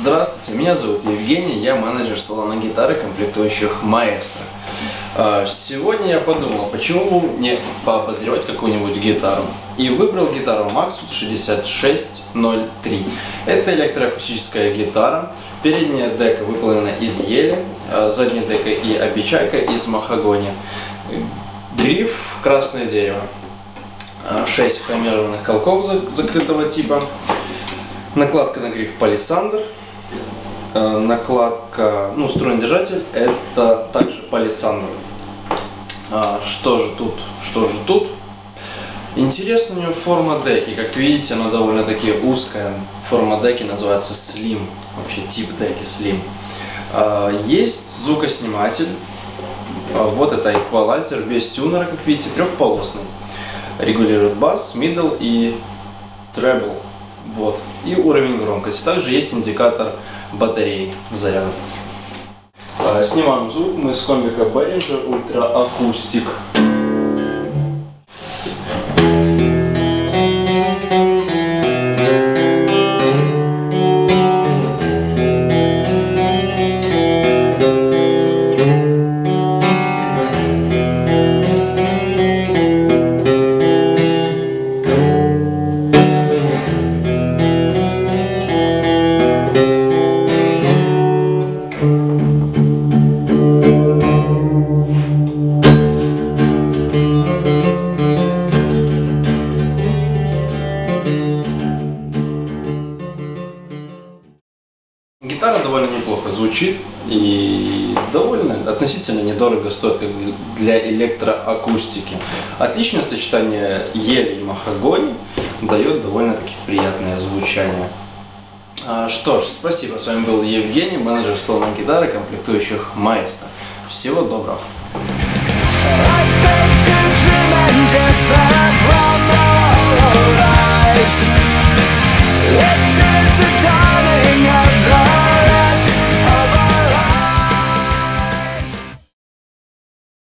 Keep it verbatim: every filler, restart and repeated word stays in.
Здравствуйте, меня зовут Евгений, я менеджер салона гитары, комплектующих Маэстро. Сегодня я подумал, почему не пообозревать какую-нибудь гитару. И выбрал гитару Maxwood шестьдесят шесть ноль три. Это электроакустическая гитара. Передняя дека выполнена из ели, задняя дека и обечайка из махагони. Гриф красное дерево. шесть хромированных колков закрытого типа. Накладка на гриф палисандр. Накладка, ну, струнодержатель, это также палисандр. Что же тут? Что же тут? Интересна у нее форма деки. Как видите, она довольно-таки узкая. Форма деки называется Slim. Вообще тип деки Slim. Есть звукосниматель. Вот это эквалайзер без тюнера, как видите, трехполосный. Регулирует бас, middle и treble. Вот. И уровень громкости. Также есть индикатор батареи заряда. Снимаем звук мы с комбика Behringer Ultra Acoustic. Гитара довольно неплохо звучит и довольно относительно недорого стоит, как для электроакустики. Отличное сочетание ели и махагони дает довольно-таки приятное звучание. Что ж, спасибо. С вами был Евгений, менеджер салона гитары, комплектующих Маэстро. Всего доброго.